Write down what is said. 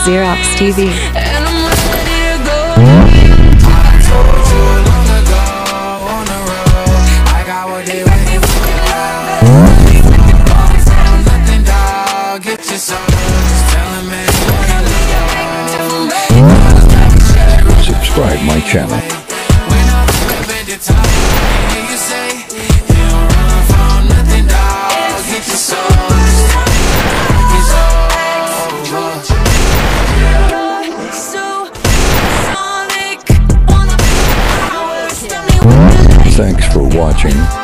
Zerox TV. Subscribe my channel. Thanks for watching.